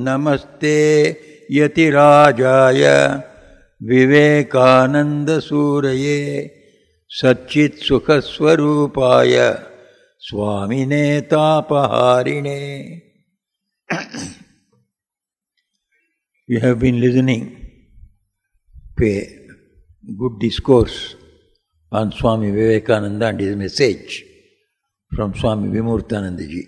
namaste yatirajaya Vivekananda Suraye Satchit Sukhaswarupaya Swamine Tapaharine. We have been listening to a good discourse on Swami Vivekananda and his message from Swami Vivekananda Ji.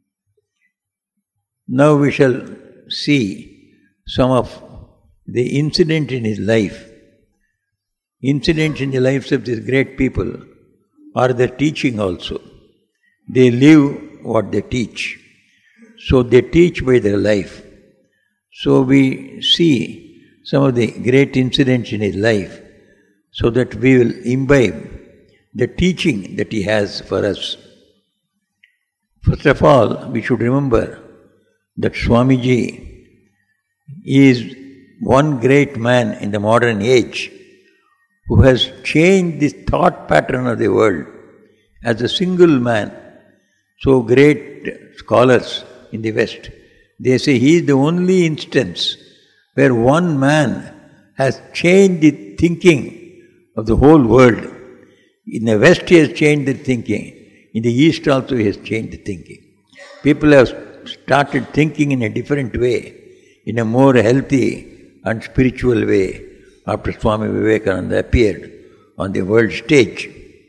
Now we shall see some of the incident in his life. Incidents in the lives of these great people are their teaching also. They live what they teach. So they teach by their life. So we see some of the great incidents in his life so that we will imbibe the teaching that he has for us. First of all, we should remember that Swamiji is one great man in the modern age who has changed the thought pattern of the world as a single man. So great scholars in the West, they say he is the only instance where one man has changed the thinking of the whole world. In the West he has changed the thinking. In the East also he has changed the thinking. People have started thinking in a different way, in a more healthy and spiritual way after Swami Vivekananda appeared on the world stage.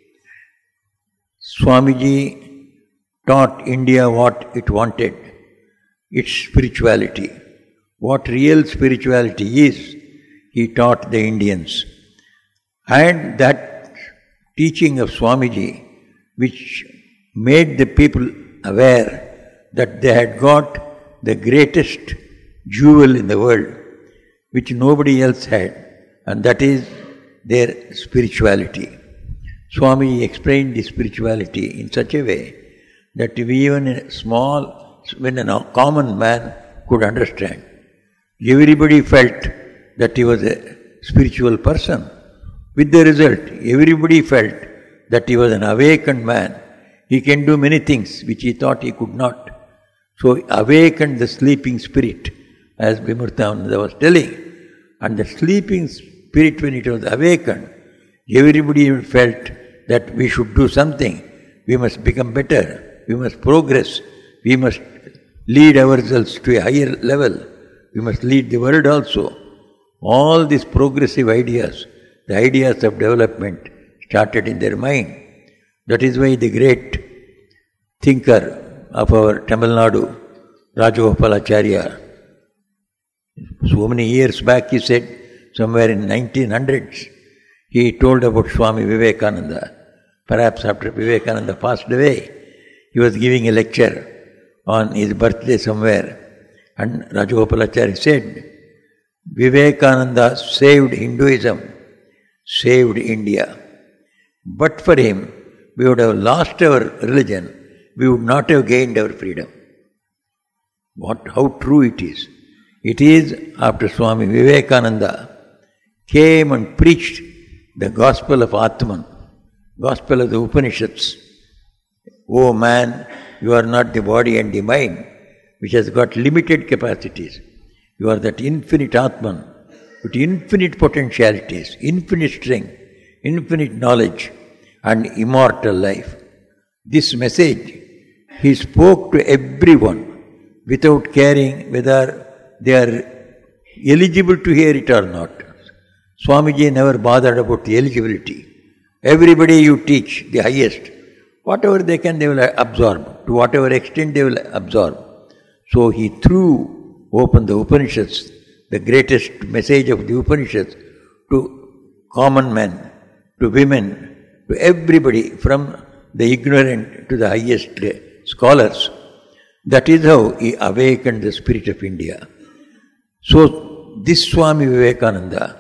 Swamiji taught India what it wanted, its spirituality. What real spirituality is, he taught the Indians. And that teaching of Swamiji, which made the people aware that they had got the greatest jewel in the world, which nobody else had, and that is their spirituality. Swami explained the spirituality in such a way that even a when a common man could understand. Everybody felt that he was a spiritual person. With the result, everybody felt that he was an awakened man. He can do many things which he thought he could not. So he awakened the sleeping spirit, as Vivekananda was telling. And the sleeping spirit, when it was awakened, everybody felt that we should do something. We must become better. We must progress. We must lead ourselves to a higher level. We must lead the world also. All these progressive ideas, the ideas of development, started in their mind. That is why the great thinker of our Tamil Nadu, Rajagopalacharya, so many years back he said, somewhere in 1900s, he told about Swami Vivekananda. Perhaps after Vivekananda passed away, he was giving a lecture on his birthday somewhere, and Rajagopalacharya said, Vivekananda saved Hinduism, saved India. But for him, we would have lost our religion, we would not have gained our freedom. How true it is. It is after Swami Vivekananda came and preached the gospel of Atman, gospel of the Upanishads. O man, you are not the body and the mind, which has got limited capacities. You are that infinite Atman, with infinite potentialities, infinite strength, infinite knowledge, and immortal life. This message he spoke to everyone without caring whether they are eligible to hear it or not. Swamiji never bothered about the eligibility. Everybody you teach, the highest, whatever they can, they will absorb. To whatever extent they will absorb. So he threw open the Upanishads, the greatest message of the Upanishads, to common men, to women, to everybody, from the ignorant to the highest scholars. That is how he awakened the spirit of India. So this Swami Vivekananda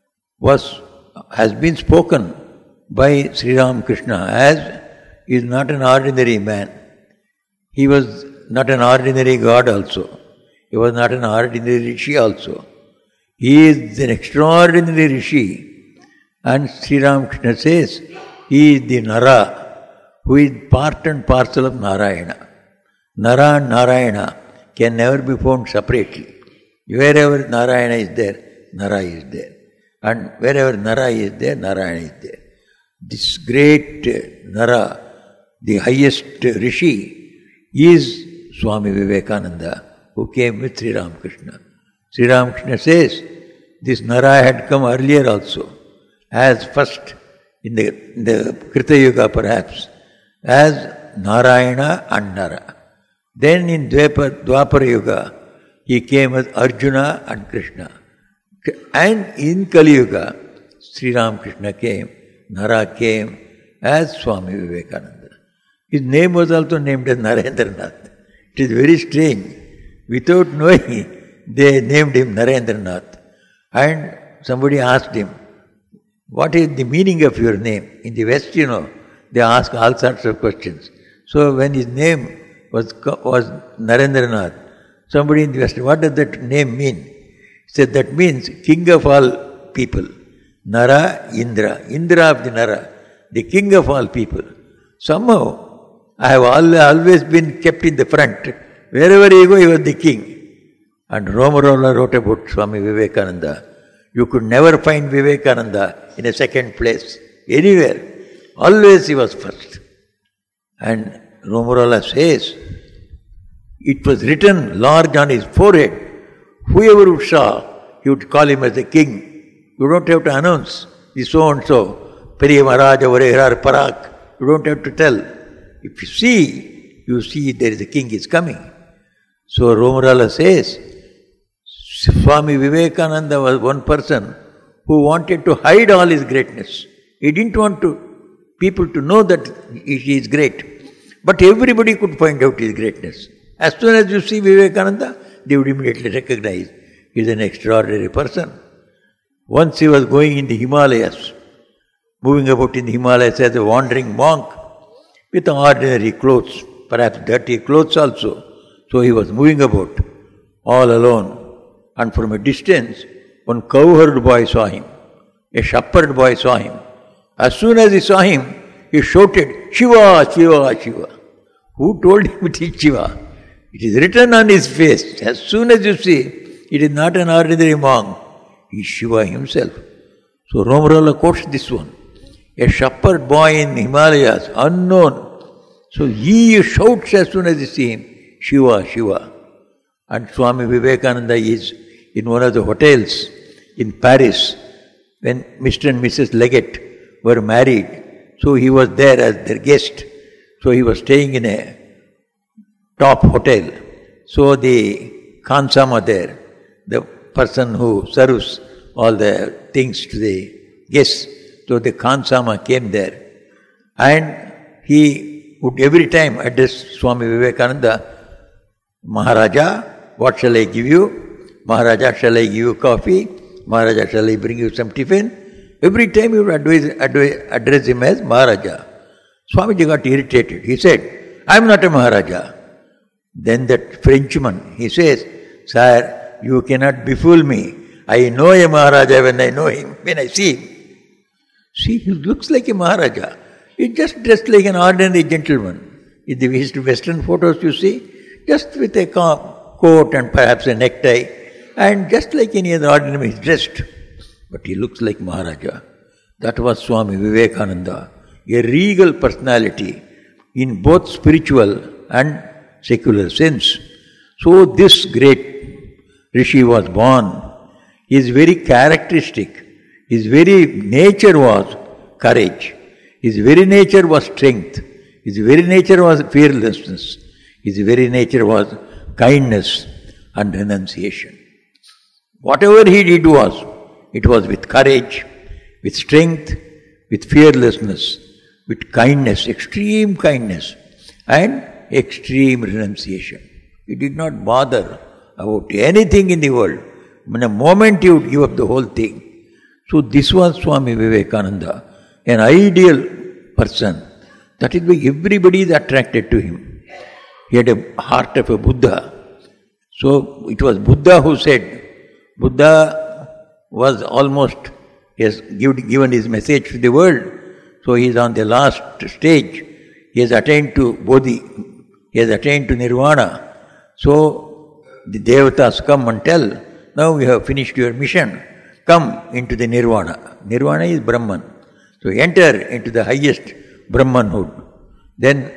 has been spoken by Sri Ramakrishna as he is not an ordinary man. He was not an ordinary God also. He was not an ordinary Rishi also. He is an extraordinary Rishi. And Sri Ramakrishna says, he is the Nara, who is part and parcel of Narayana. Nara and Narayana can never be found separately. Wherever Narayana is there, Nara is there. And wherever Nara is there, Narayana is there. This great Nara, the highest Rishi, is Swami Vivekananda, who came with Sri Ramakrishna. Sri Ramakrishna says, this Nara had come earlier also, as first in the Krita Yuga perhaps, as Narayana and Nara. Then in Dwapara Yuga, he came as Arjuna and Krishna. And in Kali Yuga, Sri Ramakrishna came, Nara came as Swami Vivekananda. His name was also named as Narendranath. It is very strange. Without knowing, they named him Narendranath. And somebody asked him, what is the meaning of your name? In the West, they ask all sorts of questions. So when his name was Narendranath, somebody in the West, what does that name mean? He said, that means king of all people. Nara, Indra. Indra of the Nara, the king of all people. Somehow, I have always been kept in the front. Wherever you go, he was the king. And Romarola wrote about Swami Vivekananda. You could never find Vivekananda in a second place, anywhere. Always he was first. And Romarola says, it was written large on his forehead. Whoever would saw, he would call him as the king. You don't have to announce, the so-and-so, Periya Maharaj over here, Parak. You don't have to tell. If you see there is a king is coming. So Romarola says, Swami Vivekananda was one person who wanted to hide all his greatness. He didn't want people to know that he is great. But everybody could find out his greatness. As soon as you see Vivekananda, they would immediately recognize he is an extraordinary person. Once he was going in the Himalayas, moving about in the Himalayas as a wandering monk with ordinary clothes, perhaps dirty clothes also. So he was moving about all alone. And from a distance, one cowherd boy saw him. A shepherd boy saw him. As soon as he saw him, he shouted, Shiva, Shiva, Shiva. Who told him it is Shiva? It is written on his face. As soon as you see, it is not an ordinary monk. He is Shiva himself. So Romarola quotes this one. A shepherd boy in Himalayas, unknown. So he shouts as soon as you see him, Shiva, Shiva. And Swami Vivekananda is in one of the hotels in Paris when Mr. and Mrs. Leggett were married. So he was there as their guest. So he was staying in a top hotel. So the Khansama there, the person who serves all the things to the guests, so the Khansama came there. And he would every time address Swami Vivekananda, Maharaja, what shall I give you? Maharaja, shall I give you coffee? Maharaja, shall I bring you some tiffin? Every time he would address him as Maharaja. Swamiji got irritated. He said, I am not a Maharaja. Then that Frenchman, he says, Sir, you cannot befool me. I know a Maharaja when I know him, when I see him. See, he looks like a Maharaja. He's just dressed like an ordinary gentleman. In the Western photos you see, just with a coat and perhaps a necktie, and just like any other ordinary, he's dressed. But he looks like Maharaja. That was Swami Vivekananda, a regal personality in both spiritual and secular sense. So this great Rishi was born. His very characteristic, his very nature was courage. His very nature was strength. His very nature was fearlessness. His very nature was kindness and renunciation. Whatever he did it was with courage, with strength, with fearlessness, with kindness, extreme kindness, and extreme renunciation. He did not bother about anything in the world. In a moment he would give up the whole thing. So this was Swami Vivekananda, an ideal person. That is why everybody is attracted to him. He had a heart of a Buddha. So it was Buddha who said, Buddha was almost, he has given his message to the world. So he is on the last stage. He has attained to Bodhi. He has attained to Nirvana. So the Devatas come and tell, Now you have finished your mission. Come into the nirvana. Nirvana is Brahman. So enter into the highest Brahmanhood. Then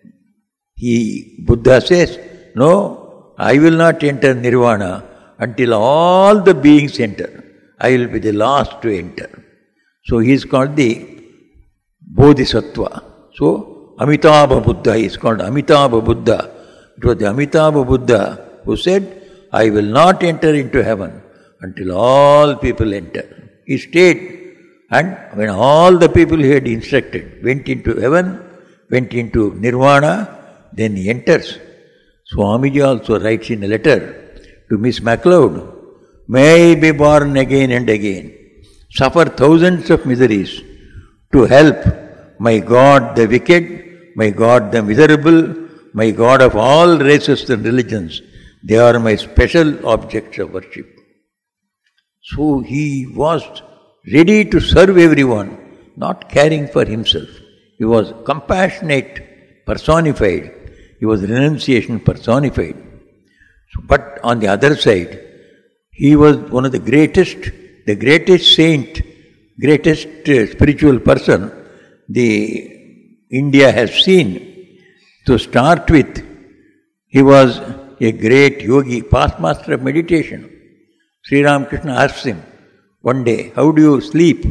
Buddha says, no, I will not enter nirvana until all the beings enter. I will be the last to enter. So he is called the Bodhisattva. So Amitabha Buddha is called Amitabha Buddha. It was the Amitabha Buddha who said, I will not enter into heaven until all people enter. He stayed, and when all the people he had instructed went into heaven, went into nirvana, then he enters. Swamiji also writes in a letter to Miss MacLeod, may I be born again and again, suffer thousands of miseries to help my God the wicked, my God the miserable, my God of all races and religions. They are my special objects of worship. So he was ready to serve everyone, not caring for himself. He was compassionate personified. He was renunciation personified. But on the other side, he was one of the greatest saint, greatest spiritual person India has seen. To start with, he was a great yogi, past master of meditation. Sri Ramakrishna asked him one day, how do you sleep?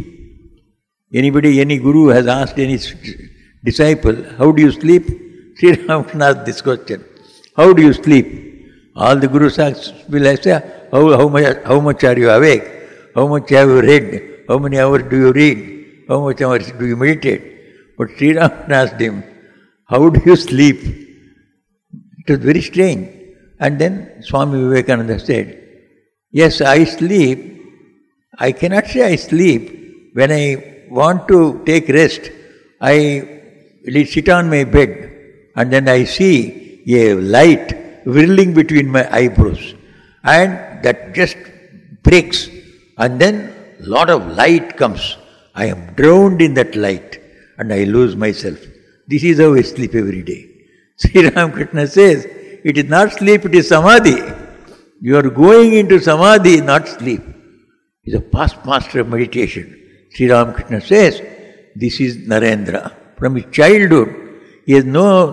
Any guru has asked any disciple, how do you sleep? Sri Ramakrishna asked this question, how do you sleep? All the gurus will say, how much are you awake? How much have you read? How many hours do you read? How much hours do you meditate? But Sri Ramakrishna asked him, how do you sleep? It was very strange. And then Swami Vivekananda said, yes, I sleep. I cannot say I sleep. When I want to take rest, I sit on my bed and then I see a light whirling between my eyebrows. And that just breaks. And then a lot of light comes. I am drowned in that light and I lose myself. This is how I sleep every day. Sri Ramakrishna says, it is not sleep, it is samadhi. You are going into samadhi, not sleep. He is a past master of meditation. Sri Ramakrishna says, this is Narendra. From his childhood, he does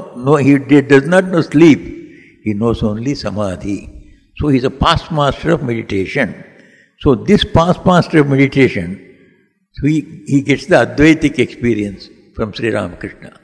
not know sleep. He knows only samadhi. So he is a past master of meditation. So this past master of meditation, he gets the Advaitic experience from Sri Ramakrishna.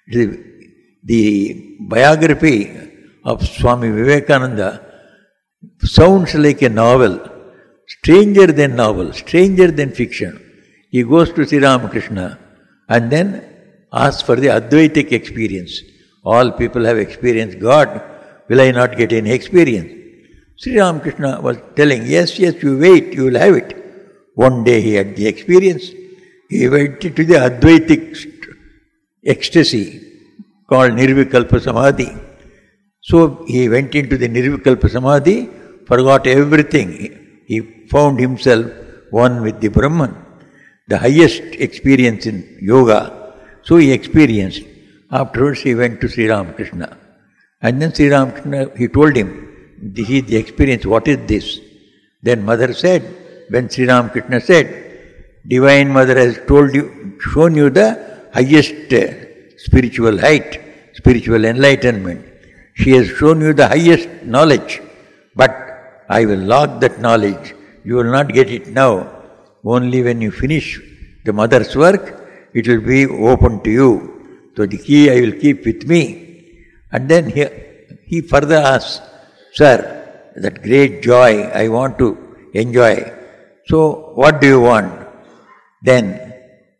The biography of Swami Vivekananda sounds like a novel, stranger than fiction. He goes to Sri Ramakrishna and then asks for the Advaitic experience. All people have experienced God, will I not get any experience? Sri Ramakrishna was telling, yes, you wait, you will have it. One day he had the experience. He went to the Advaitic ecstasy called Nirvikalpa Samadhi. So he went into the Nirvikalpa Samadhi, forgot everything. He found himself one with the Brahman, the highest experience in yoga. So he experienced. Afterwards he went to Sri Ramakrishna. And then Sri Ramakrishna, he told him, this is the experience, what is this? Then Mother said, when Sri Ramakrishna said, Divine Mother has shown you the highest spiritual height, spiritual enlightenment. She has shown you the highest knowledge, but I will lock that knowledge. You will not get it now. Only when you finish the mother's work, it will be open to you. So the key I will keep with me. And then he further asks, Sir, that great joy I want to enjoy. So what do you want? Then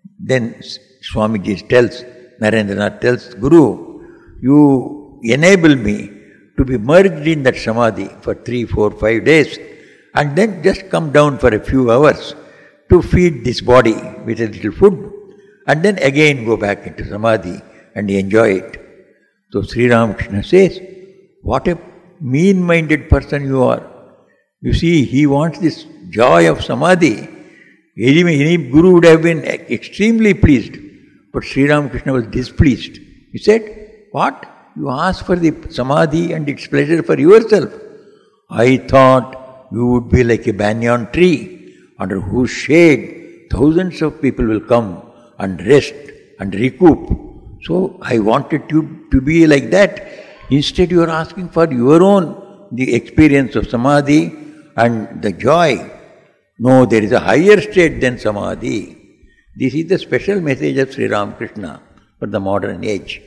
Swamiji tells, Narendranath tells, Guru, you enable me to be merged in that samadhi for 3, 4, 5 days and then just come down for a few hours to feed this body with a little food and then again go back into samadhi and enjoy it. So Sri Ramakrishna says, what a mean-minded person you are. You see, he wants this joy of samadhi. Any guru would have been extremely pleased, but Sri Ramakrishna was displeased. He said, what? You ask for the samadhi and its pleasure for yourself. I thought you would be like a banyan tree under whose shade thousands of people will come and rest and recoup. So I wanted you to be like that. Instead you are asking for your own, the experience of samadhi and the joy. No, there is a higher state than samadhi. This is the special message of Sri Ramakrishna for the modern age.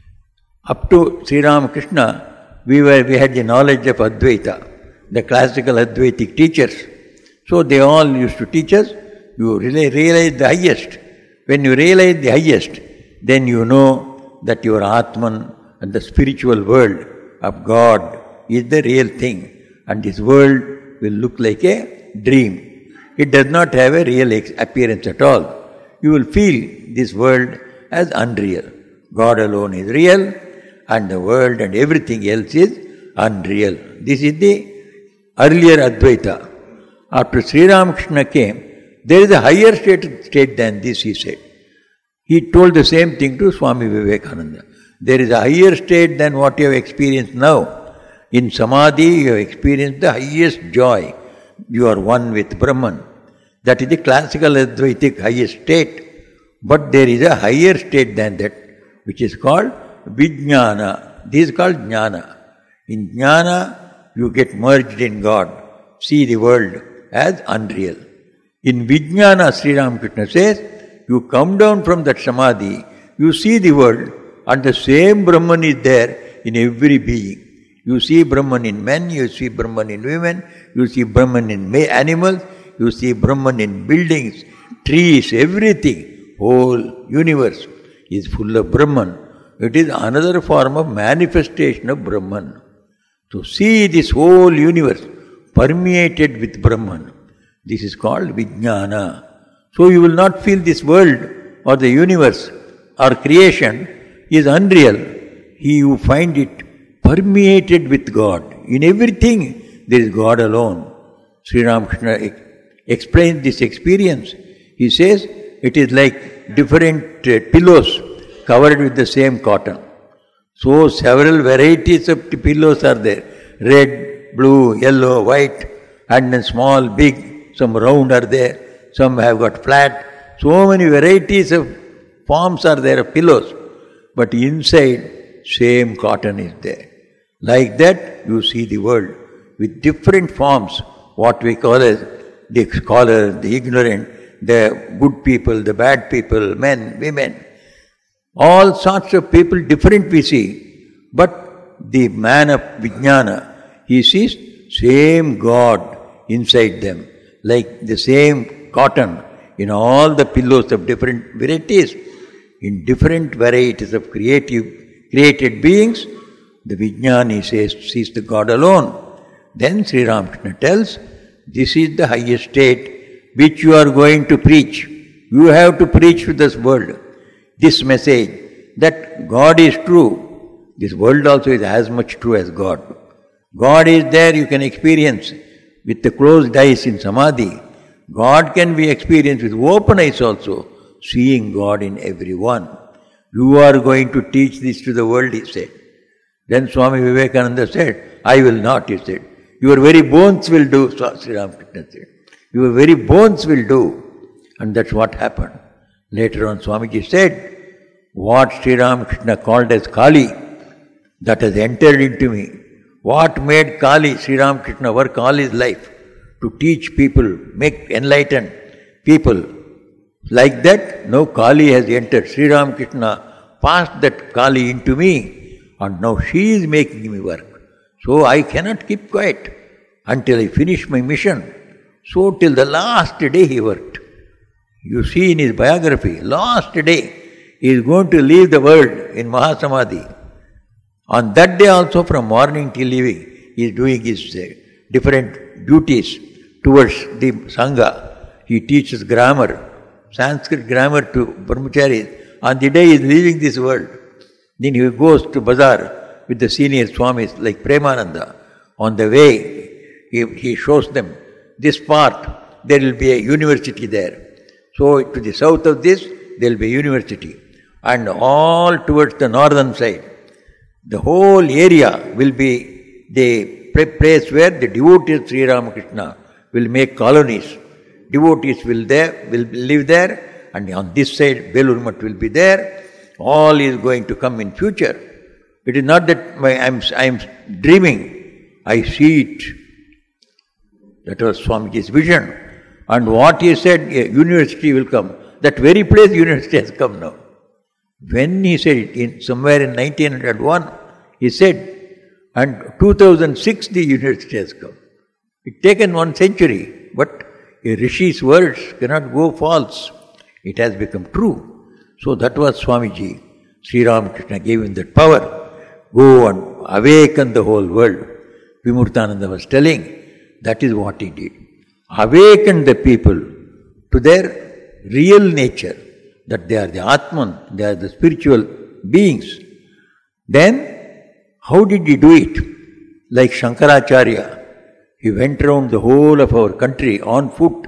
Up to Sri Ramakrishna, we had the knowledge of Advaita, the classical Advaitic teachers. So they all used to teach us, you realize the highest. When you realize the highest, then you know that your Atman and the spiritual world of God is the real thing. And this world will look like a dream. It does not have a real appearance at all. You will feel this world as unreal. God alone is real, and the world and everything else is unreal. This is the earlier Advaita. After Sri Ramakrishna came, there is a higher state than this, he said. He told the same thing to Swami Vivekananda. There is a higher state than what you have experienced now. In Samadhi, you have experienced the highest joy. You are one with Brahman. That is the classical Advaitic highest state. But there is a higher state than that, which is called Vijnana. This is called Jnana. In Jnana, you get merged in God, see the world as unreal. In Vijnana, Sri Ramakrishna says, you come down from that Samadhi, you see the world, and the same Brahman is there in every being. You see Brahman in men, you see Brahman in women, you see Brahman in animals, you see Brahman in buildings, trees, everything. Whole universe is full of Brahman. It is another form of manifestation of Brahman. To see this whole universe permeated with Brahman, this is called Vijnana. So you will not feel this world or the universe or creation is unreal. You find it permeated with God. In everything there is God alone. Sri Ramakrishna explains this experience. He says it is like different pillows covered with the same cotton. So several varieties of pillows are there. Red, blue, yellow, white, and then small, big, some round are there. Some have got flat. So many varieties of forms are there of pillows. But inside, same cotton is there. Like that, you see the world with different forms, what we call as the scholar, the ignorant, the good people, the bad people, men, women. All sorts of people, different we see. But the man of Vijnana, he sees same God inside them, like the same cotton in all the pillows of different varieties, in different varieties of created beings. The Vijnani sees the God alone. Then Sri Ramakrishna tells, this is the highest state which you are going to preach. You have to preach to this world this message that God is true. This world also is as much true as God. God is there, you can experience with the closed eyes in Samadhi. God can be experienced with open eyes also, seeing God in everyone. You are going to teach this to the world, he said. Then Swami Vivekananda said, I will not, he said. Your very bones will do, Sri Ramakrishna said. Your very bones will do. And that's what happened. Later on, Swamiji said, what Sri Ramakrishna called as Kali, that has entered into me. What made Kali, Sri Ramakrishna, work all his life to teach people, make enlightened people. Like that, now Kali has entered. Sri Ramakrishna passed that Kali into me, and now she is making me work. So I cannot keep quiet until I finish my mission. So till the last day he worked. You see in his biography, last day he is going to leave the world in Mahasamadhi. On that day also, from morning till evening, he is doing his different duties towards the Sangha. He teaches grammar, Sanskrit grammar to brahmacharis. On the day he is leaving this world, then he goes to bazaar with the senior Swamis like Premananda. On the way, he shows them this part, there will be a university there. So to the south of this, there will be a university. And all towards the northern side, the whole area will be the place where the devotees Sri Ramakrishna will make colonies. Devotees will live there, and on this side Belur Math will be there. All is going to come in future. It is not that I am dreaming. I see it. That was Swamiji's vision. And what he said, a university will come. That very place university has come now. When he said it, somewhere in 1901, he said, and 2006 the university has come. It taken 1 century, but a Rishi's words cannot go false. It has become true. So that was Swamiji. Sri Ramakrishna gave him that power. Go and awaken the whole world. Vimurtananda was telling, that is what he did. Awaken the people to their real nature, that they are the Atman, they are the spiritual beings. Then, how did he do it? Like Shankaracharya, he went around the whole of our country on foot.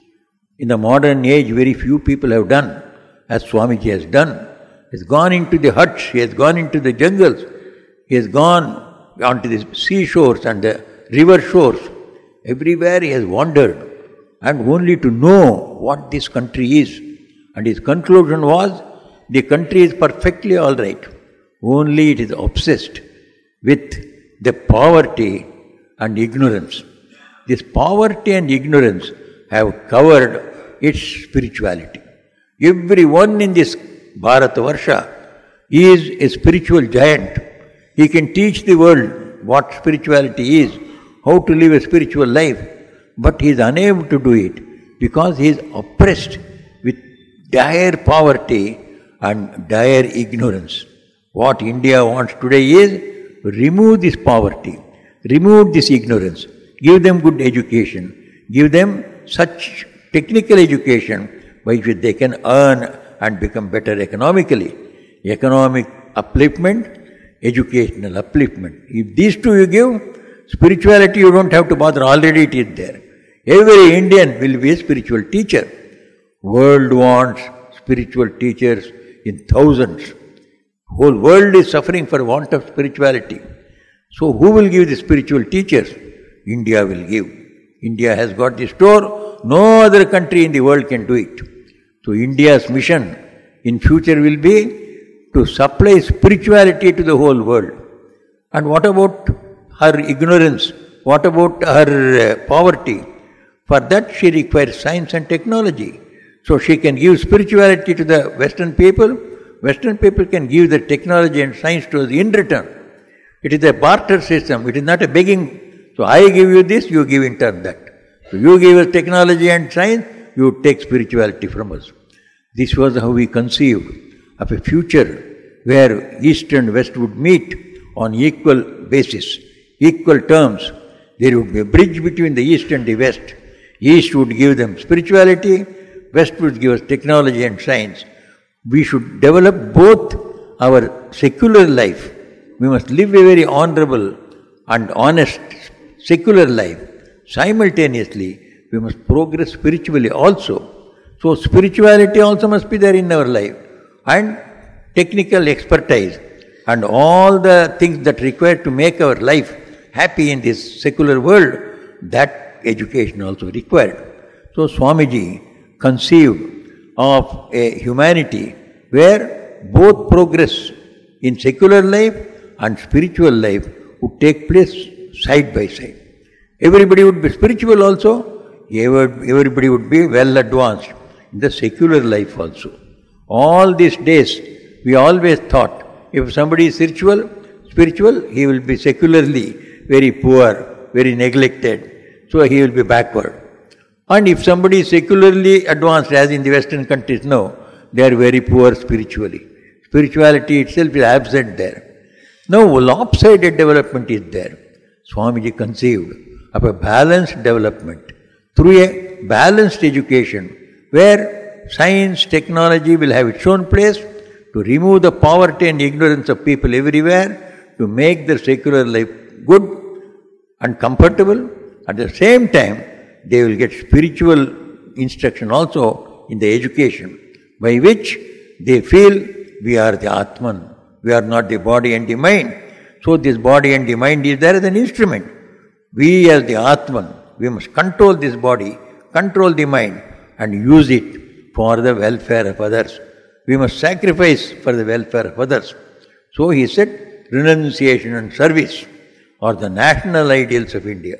In the modern age, very few people have done as Swamiji has done. He has gone into the huts, he has gone into the jungles, he has gone onto the seashores and the river shores. Everywhere he has wandered, and only to know what this country is. And his conclusion was, the country is perfectly all right. Only it is obsessed with the poverty and ignorance. This poverty and ignorance have covered its spirituality. Everyone in this Bharatavarsha is a spiritual giant. He can teach the world what spirituality is, how to live a spiritual life, but he is unable to do it because he is oppressed with dire poverty and dire ignorance. What India wants today is remove this poverty, remove this ignorance, give them good education, give them such technical education by which they can earn and become better economically. Economic upliftment, educational upliftment. If these two you give, spirituality you don't have to bother, already it is there. Every Indian will be a spiritual teacher. World wants spiritual teachers in thousands. Whole world is suffering for want of spirituality. So who will give the spiritual teachers? India will give. India has got the store, no other country in the world can do it. So India's mission in future will be to supply spirituality to the whole world. And what about her ignorance? What about her poverty? For that she requires science and technology. So she can give spirituality to the Western people. Western people can give the technology and science to us in return. It is a barter system. It is not a begging. So I give you this, you give in turn that. So you give us technology and science, you take spirituality from us. This was how we conceived of a future where East and West would meet on equal basis, equal terms. There would be a bridge between the East and the West. East would give them spirituality, West would give us technology and science. We should develop both our secular life. We must live a very honorable and honest secular life. Simultaneously, we must progress spiritually also. So spirituality also must be there in our life. And technical expertise and all the things that require to make our life happy in this secular world, that education also required. So Swamiji conceived of a humanity where both progress in secular life and spiritual life would take place side by side. Everybody would be spiritual also, everybody would be well advanced in the secular life also. All these days, we always thought, if somebody is spiritual, he will be secularly very poor, very neglected, so he will be backward. And if somebody is secularly advanced, as in the Western countries now, they are very poor spiritually. Spirituality itself is absent there. Now lopsided development is there. Swamiji conceived of a balanced development through a balanced education where science, technology will have its own place to remove the poverty and ignorance of people everywhere, to make their secular life good and comfortable. At the same time, they will get spiritual instruction also in the education, by which they feel we are the Atman, we are not the body and the mind. So this body and the mind is there as an instrument. We as the Atman, we must control this body, control the mind and use it for the welfare of others. We must sacrifice for the welfare of others. So he said, renunciation and service are the national ideals of India.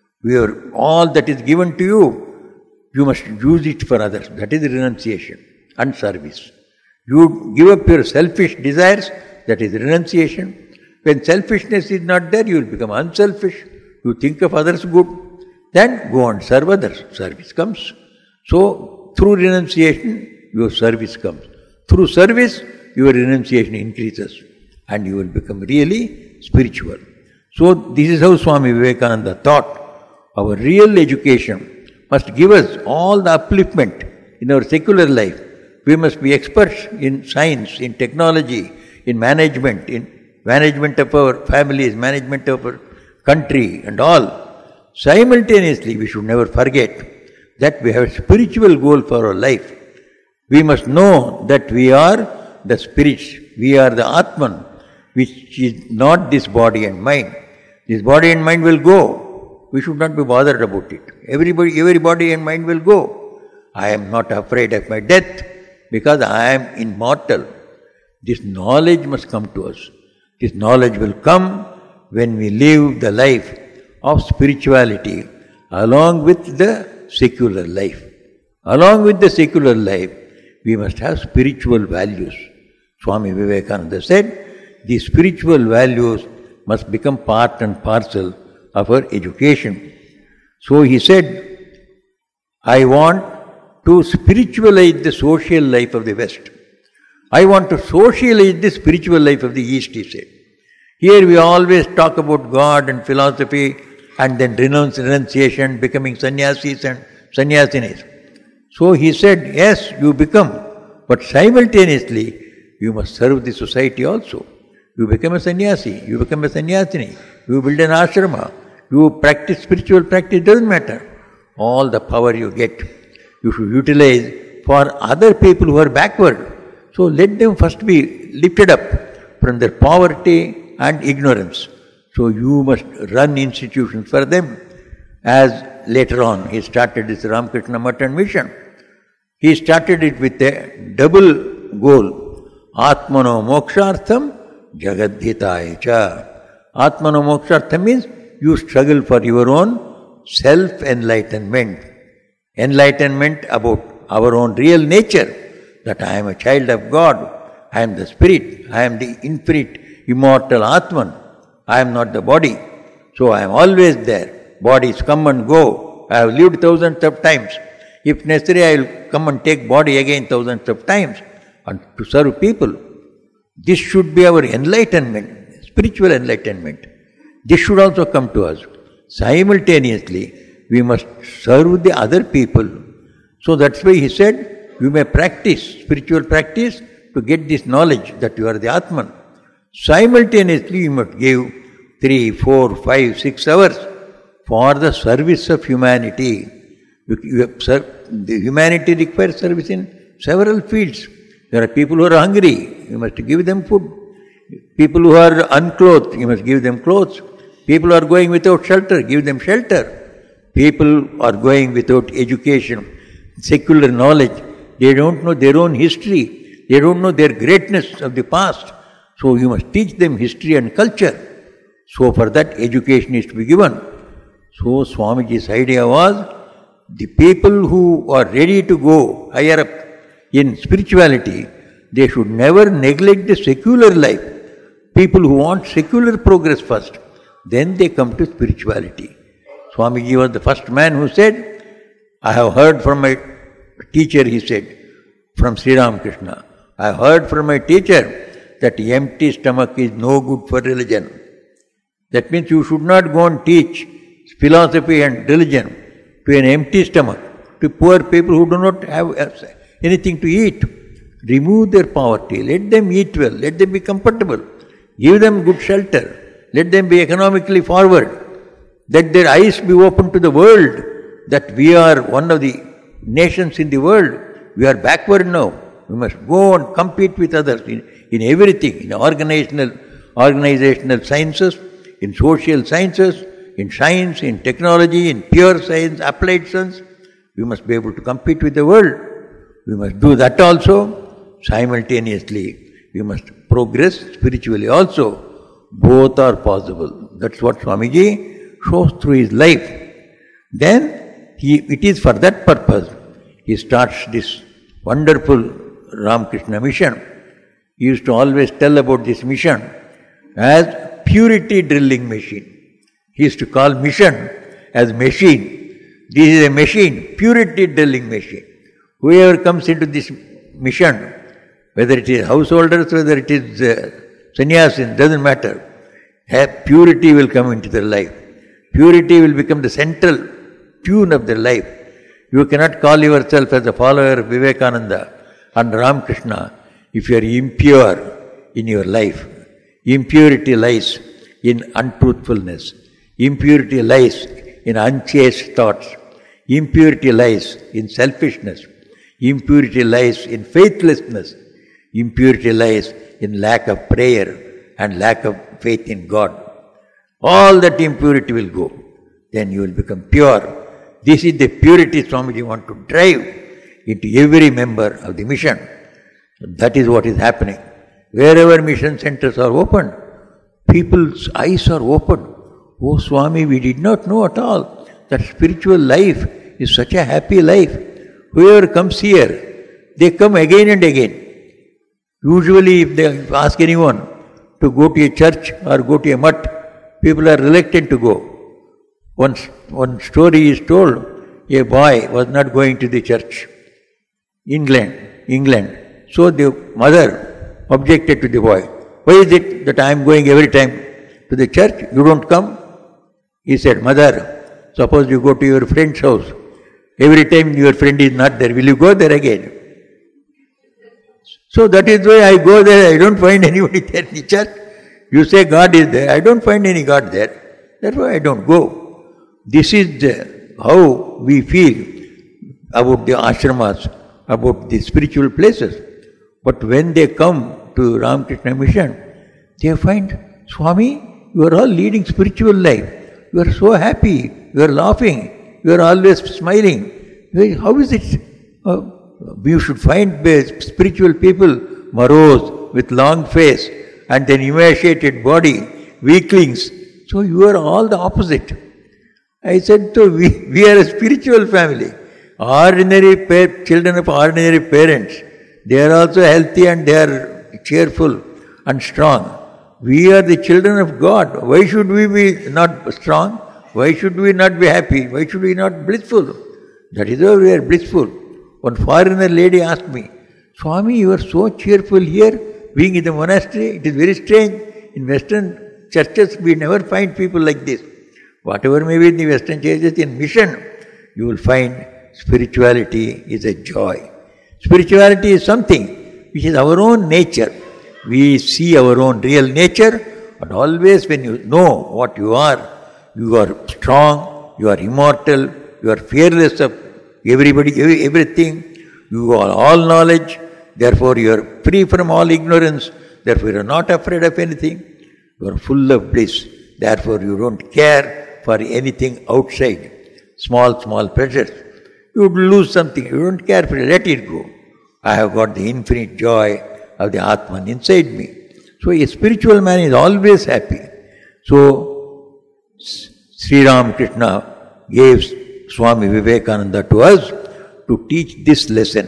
All that is given to you, you must use it for others. That is renunciation and service. You give up your selfish desires, that is renunciation. When selfishness is not there, you will become unselfish. You think of others' good, then go and serve others. Service comes. So, through renunciation, your service comes. Through service, your renunciation increases and you will become really spiritual. So, this is how Swami Vivekananda thought. Our real education must give us all the upliftment in our secular life. We must be experts in science, in technology, in management of our families, management of our country and all. Simultaneously, we should never forget that we have a spiritual goal for our life. We must know that we are the spirits, we are the Atman, which is not this body and mind. This body and mind will go. We should not be bothered about it. Every body and mind will go. I am not afraid of my death because I am immortal. This knowledge must come to us. This knowledge will come when we live the life of spirituality along with the secular life. Along with the secular life, we must have spiritual values. Swami Vivekananda said, these spiritual values must become part and parcel of our education. So he said, I want to spiritualize the social life of the West. I want to socialize the spiritual life of the East, he said. Here we always talk about God and philosophy and then renunciation, becoming sannyasis and sannyasinis. So he said, yes, you become, but simultaneously you must serve the society also. You become a sannyasi, you become a sannyasini, you build an ashrama, you practice spiritual practice, doesn't matter. All the power you get, you should utilize for other people who are backward. So let them first be lifted up from their poverty and ignorance. So you must run institutions for them. As later on he started this Ramakrishna Mata mission. He started it with a double goal. Atmano mokshartham jagadhitaya cha. Atmano mokshartham means you struggle for your own self-enlightenment. Enlightenment about our own real nature. That I am a child of God. I am the spirit. I am the infinite, immortal Atman. I am not the body. So I am always there. Bodies come and go. I have lived thousands of times. If necessary, I will come and take body again thousands of times and to serve people. This should be our enlightenment, spiritual enlightenment. This should also come to us. Simultaneously, we must serve the other people. So that's why he said, you may practice spiritual practice to get this knowledge that you are the Atman. Simultaneously, you must give 3, 4, 5, 6 hours for the service of humanity. The humanity requires service in several fields. There are people who are hungry, you must give them food. People who are unclothed, you must give them clothes. People who are going without shelter, give them shelter. People are going without education, secular knowledge. They don't know their own history. They don't know their greatness of the past. So you must teach them history and culture. So for that education is to be given. So Swamiji's idea was, the people who are ready to go higher up in spirituality, they should never neglect the secular life. People who want secular progress first, then they come to spirituality. Swamiji was the first man who said, I have heard from my teacher, he said, from Sri Ramakrishna, I have heard from my teacher that empty stomach is no good for religion. That means you should not go and teach philosophy and religion to an empty stomach, to poor people who do not have anything to eat. Remove their poverty, let them eat well, let them be comfortable, give them good shelter, let them be economically forward, let their eyes be open to the world, that we are one of the nations in the world, we are backward now. We must go and compete with others in everything, in organizational sciences, in social sciences, in science, in technology, in pure science, applied science. We must be able to compete with the world. We must do that also. Simultaneously, we must progress spiritually also. Both are possible. That's what Swamiji shows through his life. Then, it is for that purpose he starts this wonderful Ramakrishna mission. He used to always tell about this mission as purity drilling machine. He used to call mission as machine. This is a machine, purity drilling machine. Whoever comes into this mission, whether it is householders, whether it is sannyasin, doesn't matter. Purity will come into their life. Purity will become the central tune of their life. You cannot call yourself as a follower of Vivekananda and Ramakrishna if you are impure in your life. Impurity lies in untruthfulness. Impurity lies in unchaste thoughts. Impurity lies in selfishness. Impurity lies in faithlessness. Impurity lies in lack of prayer and lack of faith in God. All that impurity will go. Then you will become pure. This is the purity Swamiji wants to drive into every member of the mission. That is what is happening. Wherever mission centers are opened, people's eyes are opened. Oh Swami, we did not know at all that spiritual life is such a happy life. Whoever comes here, they come again and again. Usually if they ask anyone to go to a church or go to a mutt, people are reluctant to go. One story is told, a boy was not going to the church. England. So the mother objected to the boy. Why is it that I am going every time to the church? You don't come? He said, Mother, suppose you go to your friend's house. Every time your friend is not there, will you go there again? So that is why I go there. I don't find anybody there in the church. You say God is there. I don't find any God there. That's why I don't go. This is how we feel about the ashramas, about the spiritual places. But when they come to Ramakrishna mission, they find, Swami, you are all leading spiritual life. You are so happy. You are laughing. You are always smiling. How is it? You should find spiritual people morose, with long face, and then emaciated body, weaklings. So you are all the opposite. I said, so we are a spiritual family. Ordinary children of ordinary parents, they are also healthy and they are cheerful and strong. We are the children of God. Why should we be not strong? Why should we not be happy? Why should we not be blissful? That is why we are blissful. One foreigner lady asked me, Swami, you are so cheerful here, being in the monastery. It is very strange. In Western churches, we never find people like this. Whatever may be in the Western churches, in mission, you will find spirituality is a joy. Spirituality is something which is our own nature. We see our own real nature, but always when you know what you are strong, you are immortal, you are fearless of everybody, everything, you are all knowledge, therefore you are free from all ignorance, therefore you are not afraid of anything, you are full of bliss, therefore you don't care for anything outside, small pleasures. You would lose something, you don't care for it, let it go. I have got the infinite joy of the Atman inside me. So a spiritual man is always happy. So Sri Ramakrishna gave Swami Vivekananda to us to teach this lesson.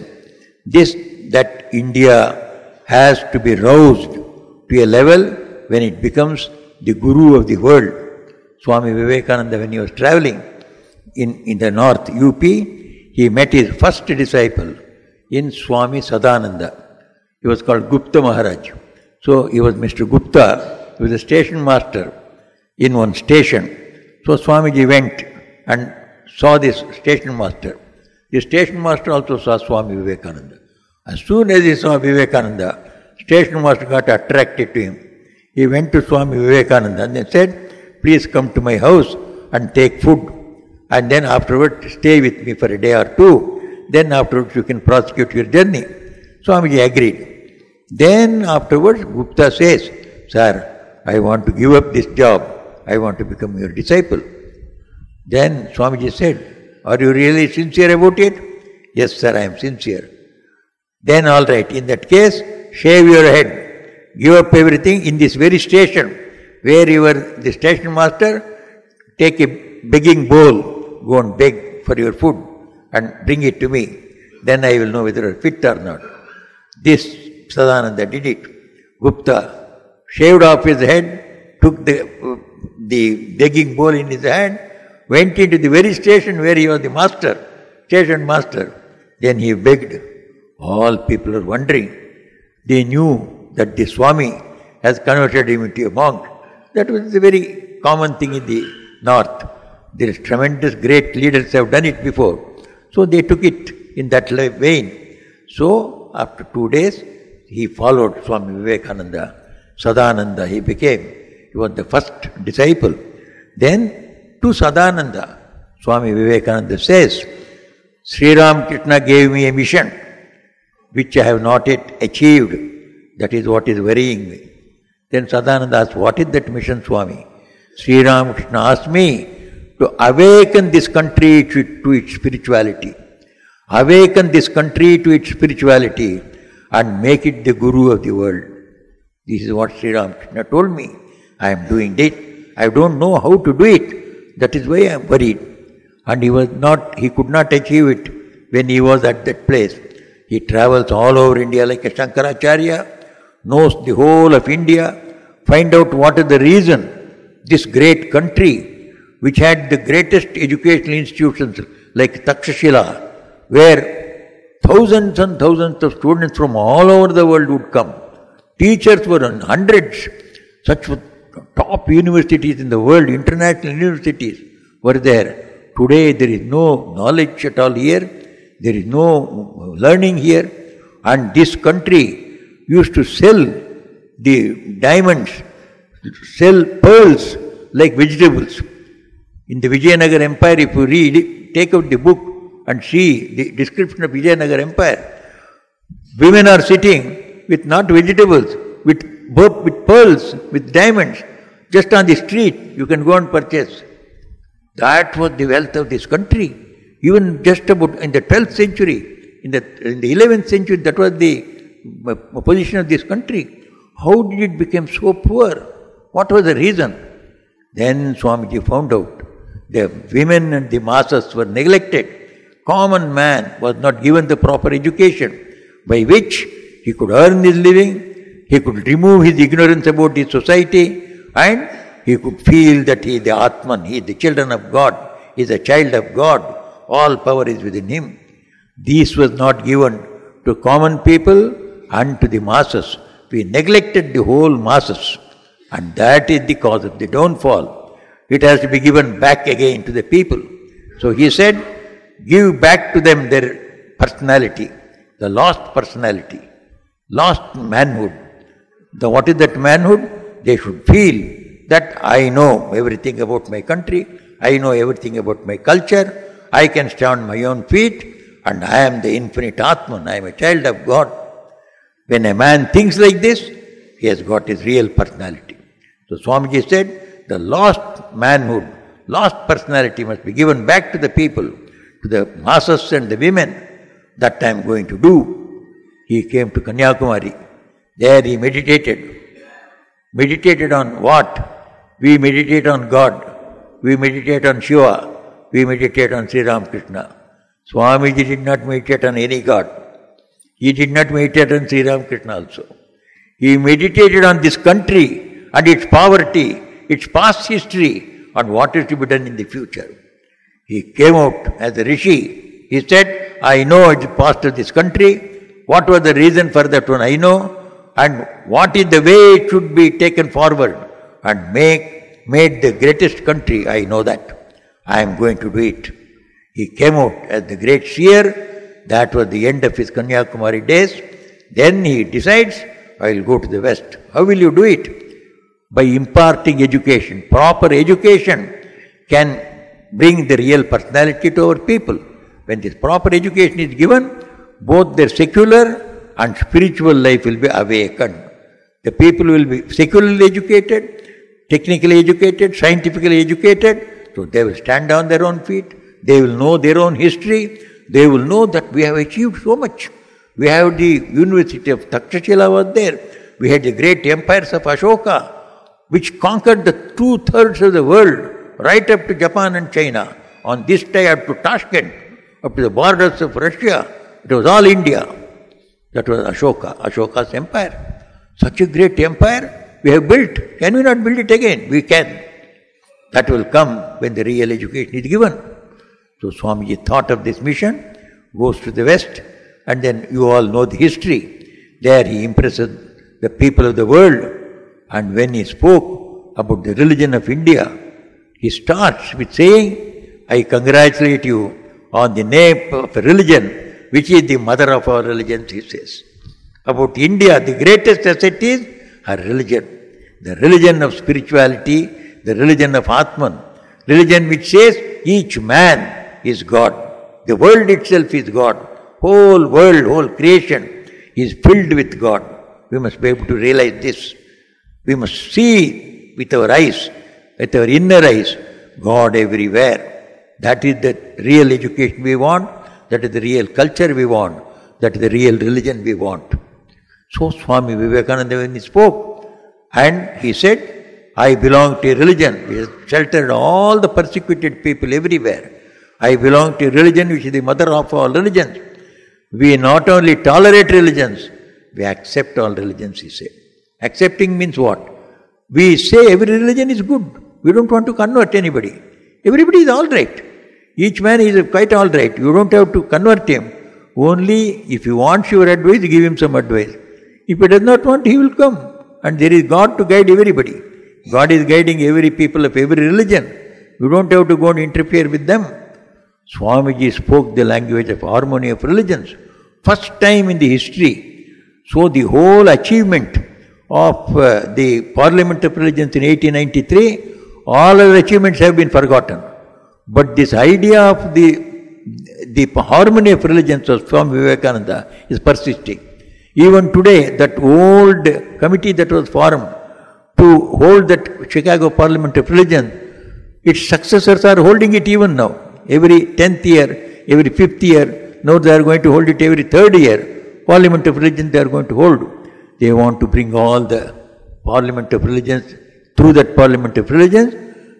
That India has to be roused to a level when it becomes the guru of the world. Swami Vivekananda, when he was traveling in the north UP, he met his first disciple in Swami Sadananda. He was called Gupta Maharaj. So he was Mr. Gupta, he was a station master in one station. So Swamiji went and saw this station master. The station master also saw Swami Vivekananda. As soon as he saw Vivekananda, station master got attracted to him. He went to Swami Vivekananda and said, please come to my house and take food. And then afterwards stay with me for a day or two. Then afterwards you can prosecute your journey. Swamiji agreed. Then afterwards Gupta says, Sir, I want to give up this job. I want to become your disciple. Then Swamiji said, "Are you really sincere about it?" "Yes, sir, I am sincere." "Then all right, in that case, shave your head, give up everything in this very station where you were the station master, take a begging bowl, go and beg for your food and bring it to me. Then I will know whether you are fit or not." This Sadananda did it. Gupta shaved off his head, took the begging bowl in his hand, went into the very station where he was the master, station master. Then he begged. All people are wondering. They knew that the Swami has converted him into a monk. That was a very common thing in the north. There is tremendous great leaders have done it before. So they took it in that vein. So after 2 days, he followed Swami Vivekananda. Sadananda he became. He was the first disciple. Then to Sadananda, Swami Vivekananda says, "Sri Ramakrishna gave me a mission which I have not yet achieved. That is what is worrying me." Then Sadananda asked, "What is that mission, Swami?" Sri Ramakrishna asked me to awaken this country to its spirituality. Awaken this country to its spirituality and make it the Guru of the world. This is what Sri Ramakrishna told me. I am doing it. I don't know how to do it. That is why I am worried. And he could not achieve it when he was at that place. He travels all over India like a Shankaracharya, knows the whole of India, find out what is the reason this great country, which had the greatest educational institutions like Takshashila, where thousands and thousands of students from all over the world would come. Teachers were in hundreds. Such top universities in the world, international universities were there. Today there is no knowledge at all here. There is no learning here. And this country used to sell the diamonds, sell pearls like vegetables. In the Vijayanagar Empire, if you take out the book and see the description of Vijayanagar Empire, women are sitting with not vegetables, with pearls, with diamonds, just on the street. You can go and purchase. That was the wealth of this country. Even just about in the 12th century, in the 11th century, that was the position of this country. How did it become so poor? What was the reason? Then Swamiji found out the women and the masses were neglected. Common man was not given the proper education by which he could earn his living, he could remove his ignorance about his society, and he could feel that he is the Atman, he is the children of God, he is a child of God, all power is within him. This was not given to common people and to the masses. We neglected the whole masses, and that is the cause of the downfall. It has to be given back again to the people. So he said, give back to them their personality, the lost personality, lost manhood. What is that manhood? They should feel that I know everything about my country, I know everything about my culture, I can stand on my own feet, and I am the infinite Atman, I am a child of God. When a man thinks like this, he has got his real personality. So Swamiji said, the lost manhood, lost personality must be given back to the people, to the masses and the women. That I am going to do. He came to Kanyakumari. There he meditated. Meditated on what? We meditate on God. We meditate on Shiva. We meditate on Sri Ramakrishna. Swamiji did not meditate on any God. He did not meditate on Sri Ramakrishna also. He meditated on this country and its poverty, its past history, and what is to be done in the future. He came out as a rishi. He said, I know the past of this country. What was the reason for that one? I know. And what is the way it should be taken forward and made the greatest country? I know that. I am going to do it. He came out as the great seer. That was the end of his Kanyakumari days. Then he decides, I will go to the West. How will you do it? By imparting education. Proper education can bring the real personality to our people. When this proper education is given, both their secular and spiritual life will be awakened. The people will be secularly educated, technically educated, scientifically educated, So they will stand on their own feet, they will know their own history, they will know that we have achieved so much. We have the University of Takshashila was there, we had the great empires of Ashoka, which conquered the 2/3 of the world, right up to Japan and China. On this day up to Tashkent, up to the borders of Russia, it was all India. That was Ashoka's empire. Such a great empire we have built. Can we not build it again? We can. That will come when the real education is given. So Swamiji thought of this mission, goes to the West, and then you all know the history. There he impresses the people of the world, and when he spoke about the religion of India, he starts with saying, I congratulate you on the name of a religion which is the mother of our religions, he says. About India, the greatest asset is her religion. The religion of spirituality, the religion of Atman, religion which says each man is God. The world itself is God. Whole world, whole creation is filled with God. We must be able to realize this. We must see with our eyes, with our inner eyes, God everywhere. That is the real education we want. That is the real culture we want. That is the real religion we want. So Swami Vivekananda, when he spoke, and he said, I belong to a religion which has sheltered all the persecuted people everywhere. I belong to a religion which is the mother of all religions. We not only tolerate religions, we accept all religions, he said. Accepting means what? We say every religion is good. We don't want to convert anybody. Everybody is all right. Each man is quite all right. You don't have to convert him. Only if he wants your advice, give him some advice. If he does not want, he will come. And there is God to guide everybody. God is guiding every people of every religion. You don't have to go and interfere with them. Swamiji spoke the language of harmony of religions. First time in the history. So the whole achievement of the Parliament of Religions in 1893, all other achievements have been forgotten. But this idea of the harmony of religions of Swami Vivekananda is persisting. Even today, that old committee that was formed to hold that Chicago Parliament of Religion, its successors are holding it even now. Every 10th year, every 5th year, now they are going to hold it every 3rd year. Parliament of Religion they are going to hold. They want to bring all the Parliament of Religions, through that Parliament of Religions,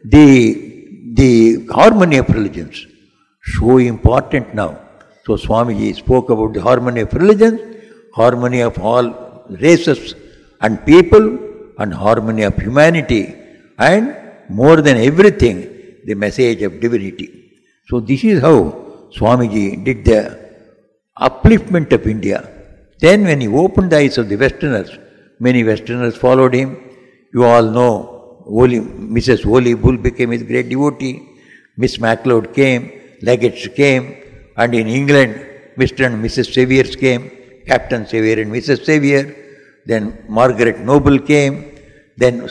the harmony of religions. So important now. So Swamiji spoke about the harmony of religions, harmony of all races and people, and harmony of humanity, and more than everything, the message of divinity. So this is how Swamiji did the upliftment of India. Then when he opened the eyes of the Westerners, many Westerners followed him. You all know, Mrs. Holy Bull became his great devotee, Miss MacLeod came, Legates came, and in England, Mr. and Mrs. Seviers came, Captain Sevier and Mrs. Sevier, then Margaret Noble came, then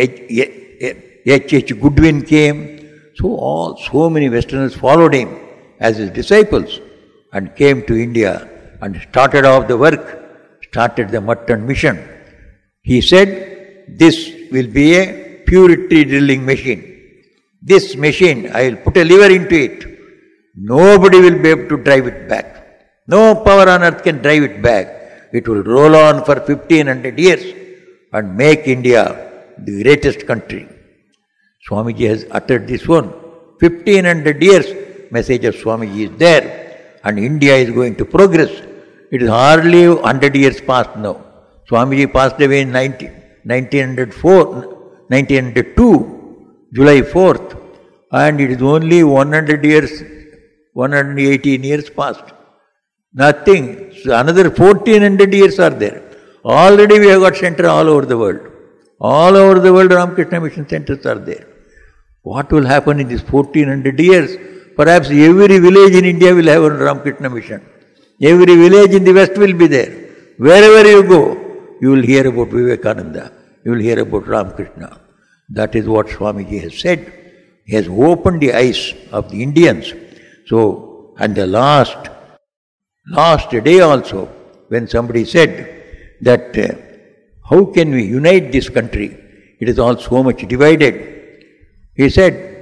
H. Goodwin came. So many Westerners followed him as his disciples and came to India and started off the work, started the Mutton mission. He said, this will be a purity drilling machine. This machine, I will put a lever into it. Nobody will be able to drive it back. No power on earth can drive it back. It will roll on for 1500 years and make India the greatest country. Swamiji has uttered this one. 1500 years, message of Swamiji is there, and India is going to progress. It is hardly 100 years past now. Swamiji passed away in 1902, July 4th, and it is only 100 years, 118 years past. Nothing. So another 1400 years are there. Already we have got centers all over the world. All over the world Ramakrishna mission centers are there. What will happen in these 1400 years? Perhaps every village in India will have a Ramakrishna mission. Every village in the West will be there. Wherever you go, you will hear about Vivekananda. You will hear about Ramakrishna. That is what Swamiji has said. He has opened the eyes of the Indians. So, and the last day also, when somebody said that how can we unite this country? It is all so much divided. He said,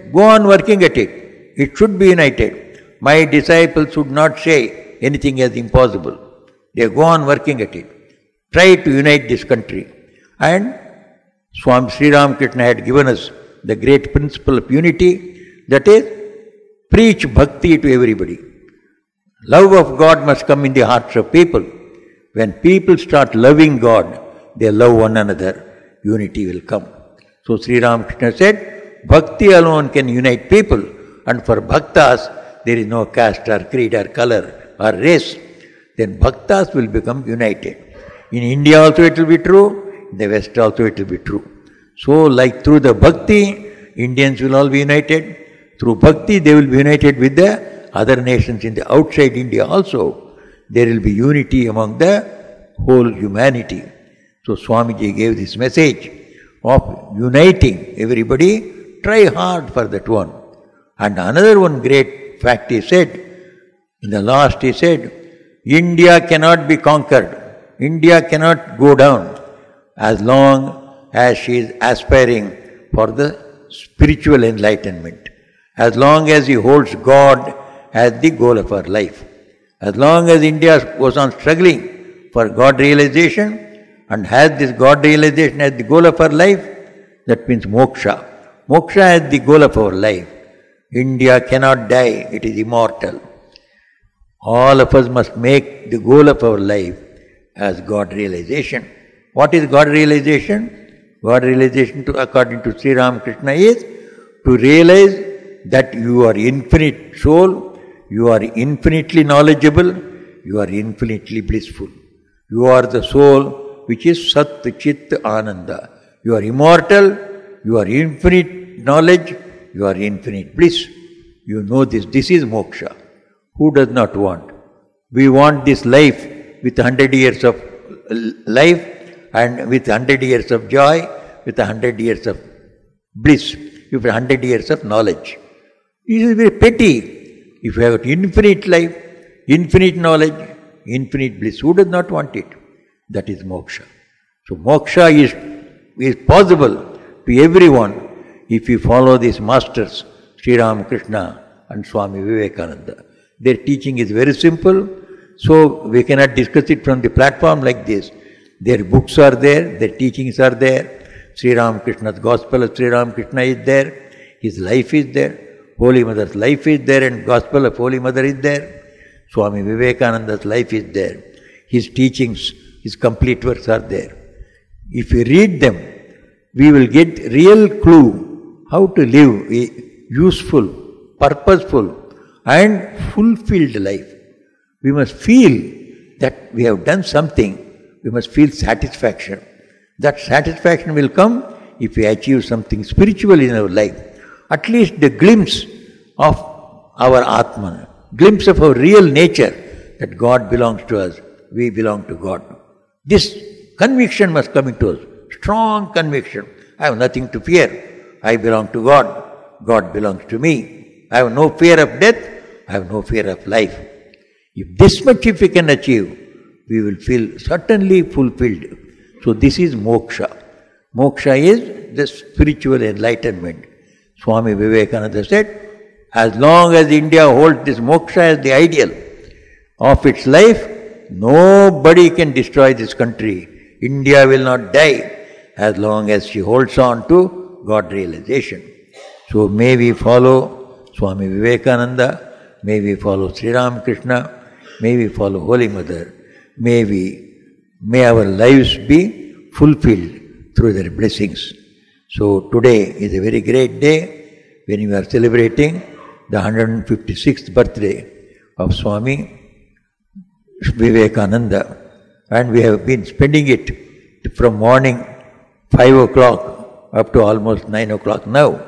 go on working at it. It should be united. My disciples should not say anything as impossible. They go on working at it. Try to unite this country. And Swami Sri Ramakrishna had given us the great principle of unity, that is, preach bhakti to everybody. Love of God must come in the hearts of people. When people start loving God, they love one another, unity will come. So Sri Ramakrishna said, bhakti alone can unite people, and for bhaktas there is no caste or creed or color or race. Then bhaktas will become united. In India also it will be true, in the West also it will be true. So like through the bhakti, Indians will all be united. Through bhakti they will be united with the other nations in the outside India also. There will be unity among the whole humanity. So Swamiji gave this message of uniting everybody. Try hard for that one. And another one great fact he said, in the last he said, India cannot be conquered. India cannot go down as long as she is aspiring for the spiritual enlightenment. As long as he holds God as the goal of her life. As long as India goes on struggling for God realization and has this God realization as the goal of her life, that means moksha. Moksha as the goal of our life. India cannot die, it is immortal. All of us must make the goal of our life as God realization. What is God realization? God realization, according to Sri Ramakrishna, is to realize that you are infinite soul, you are infinitely knowledgeable, you are infinitely blissful. You are the soul which is Sat Chit Ananda. You are immortal, you are infinite knowledge, you are infinite bliss. You know this. This is moksha. Who does not want? We want this life with 100 years of life and with 100 years of joy, with 100 years of bliss, with 100 years of knowledge. It is very petty. If you have infinite life, infinite knowledge, infinite bliss, who does not want it? That is moksha. So moksha is possible to everyone if you follow these masters, Sri Ramakrishna and Swami Vivekananda. Their teaching is very simple, so we cannot discuss it from the platform like this. Their books are there, their teachings are there. Sri Ramakrishna's Gospel of Sri Ramakrishna is there, his life is there, Holy Mother's life is there, and Gospel of Holy Mother is there. Swami Vivekananda's life is there. His teachings, his complete works are there. If we read them, we will get real clue how to live a useful, purposeful and fulfilled life. We must feel that we have done something. We must feel satisfaction. That satisfaction will come if we achieve something spiritual in our life. At least the glimpse of our Atman, glimpse of our real nature, that God belongs to us, we belong to God. This conviction must come into us, strong conviction. I have nothing to fear. I belong to God. God belongs to me. I have no fear of death. I have no fear of life. If this much if we can achieve, we will feel certainly fulfilled. So this is moksha. Moksha is the spiritual enlightenment. Swami Vivekananda said, as long as India holds this moksha as the ideal of its life, nobody can destroy this country. India will not die as long as she holds on to God realization. So may we follow Swami Vivekananda, may we follow Sri Ramakrishna, may we follow Holy Mother, may our lives be fulfilled through their blessings. So today is a very great day when we are celebrating the 156th birthday of Swami Vivekananda, and we have been spending it from morning 5 o'clock up to almost 9 o'clock now.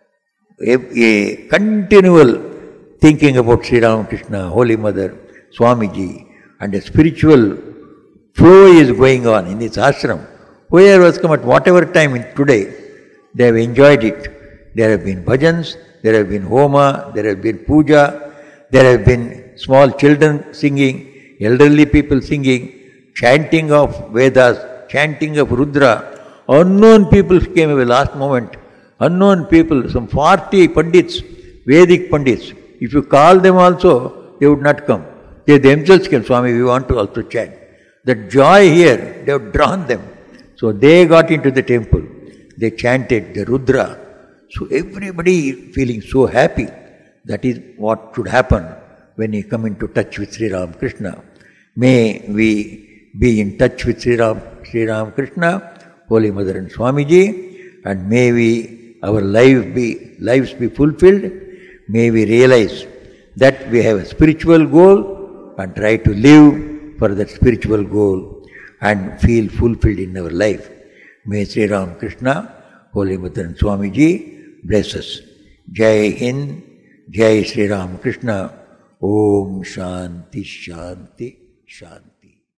A continual thinking about Sri Ramakrishna, Holy Mother, Swamiji, and a spiritual flow is going on in this ashram. Whoever has come at whatever time today, they have enjoyed it. There have been bhajans, there have been homa, there have been puja, there have been small children singing, elderly people singing, chanting of Vedas, chanting of Rudra. Unknown people came at the last moment Unknown people, some 40 Pandits, Vedic Pandits. If you call them also, they would not come. They themselves came, Swami, we want to also chant. The joy here, they have drawn them. So they got into the temple. They chanted the Rudra. So everybody feeling so happy. That is what should happen when you come into touch with Sri Ramakrishna. May we be in touch with Sri Ramakrishna, Holy Mother and Swamiji, and may our lives be fulfilled. May we realize that we have a spiritual goal and try to live for that spiritual goal and feel fulfilled in our life. May Sri Ramakrishna, Holy Mother and Swamiji bless us. Jai Hind, Jai Sri Ramakrishna. Om Shanti Shanti Shanti.